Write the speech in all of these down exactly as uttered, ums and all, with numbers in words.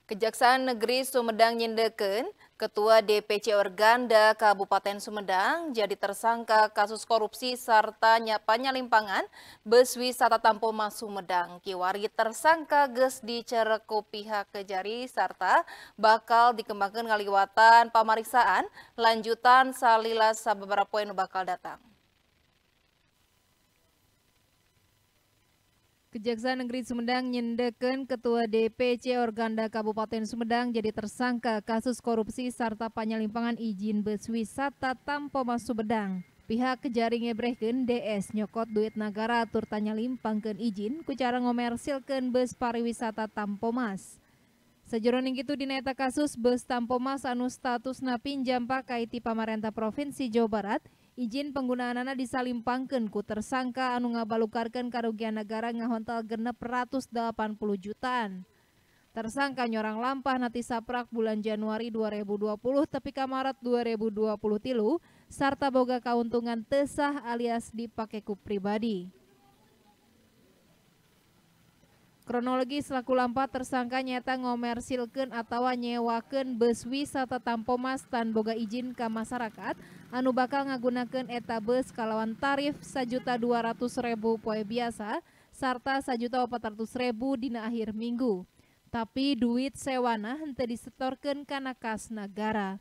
Kejaksaan Negeri Sumedang nyindekeun Ketua D P C Organda Kabupaten Sumedang jadi tersangka kasus korupsi serta panyalimpangan bus wisata Tampoma Sumedang. Kiwari tersangka geus dicereku pihak Kejari serta bakal dikembangkan ngaliwatan pameriksaan lanjutan salila sababaraha poe nu bakal datang. Kejaksaan Negeri Sumedang nyindekeun Ketua D P C Organda Kabupaten Sumedang jadi tersangka kasus korupsi serta panyalimpangan izin bus wisata Tampoma Sumedang. Pihak Kejari ngebrehkeun D S nyokot duit negara tur tanyalimpangkeun izin ku cara ngomersilkeun bus pariwisata Tampomas. Sajroning kitu dina eta kasus bus Tampomas anu statusna pinjam pakai ti pamarentah Provinsi Jawa Barat, izin penggunaanana disalimpangkeun ku tersangka anu ngabalukarkeun karugian negara ngahontal genep ratus delapan puluh jutaan. Tersangka nyorang lampah nati saprak bulan Januari dua ribu dua puluh tepi ka Maret dua ribu dua puluh tilu sarta boga kauntungan teu sah alias dipake ku pribadi. Kronologi selaku lampah tersangka nyata ngomersilkeun atawa nyewakeun bus wisata Tampomas tan boga izin ka masyarakat anu bakal ngagunakeun eta bus kalawan tarif sajuta dua ratus ribu poe biasa sarta sajuta opat ratus ribu dina akhir minggu. Tapi duit sewana henteu disetorkeun kana kas negara.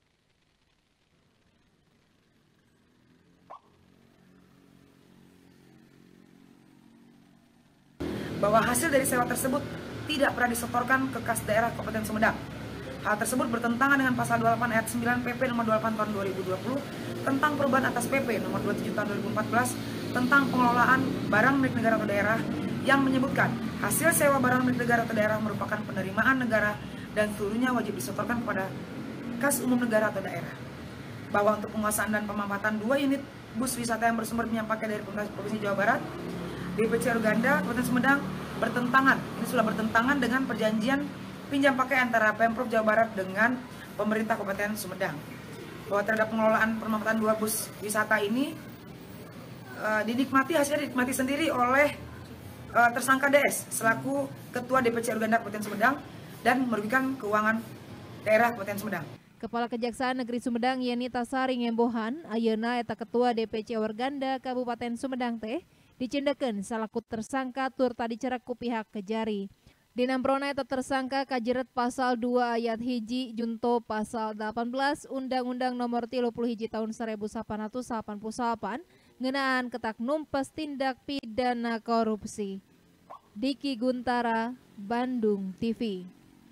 Bahwa hasil dari sewa tersebut tidak pernah disetorkan ke kas daerah Kabupaten Sumedang. Hal tersebut bertentangan dengan pasal dua puluh delapan ayat sembilan P P nomor dua puluh delapan tahun dua ribu dua puluh tentang perubahan atas P P nomor dua puluh tujuh tahun dua ribu empat belas tentang pengelolaan barang milik negara atau daerah yang menyebutkan hasil sewa barang milik negara atau daerah merupakan penerimaan negara dan seluruhnya wajib disetorkan kepada kas umum negara atau daerah. Bahwa untuk penguasaan dan pemampatan dua unit bus wisata yang bersumber minyak pakai dari Provinsi Jawa Barat, D P C Organda Kabupaten Sumedang bertentangan, ini sudah bertentangan dengan perjanjian pinjam pakai antara Pemprov Jawa Barat dengan pemerintah Kabupaten Sumedang. Bahwa terhadap pengelolaan pemampatan dua bus wisata ini uh, dinikmati hasilnya dinikmati sendiri oleh uh, tersangka D S selaku Ketua D P C Organda Kabupaten Sumedang dan merugikan keuangan daerah Kabupaten Sumedang. Kepala Kejaksaan Negeri Sumedang Yeni Tasari ngembohan ayeuna eta Ketua D P C Organda Kabupaten Sumedang teh dicindekeun salaku tersangka tur tadi cerak ku pihak Kejari. Dinamprona eta tersangka kajeret pasal dua ayat hiji junto pasal delapan belas Undang-Undang Nomor tilu puluh hiji tahun seribu delapan ratus delapan puluh delapan ngeunaan ketak numpes tindak pidana korupsi. Diki Guntara, Bandung T V.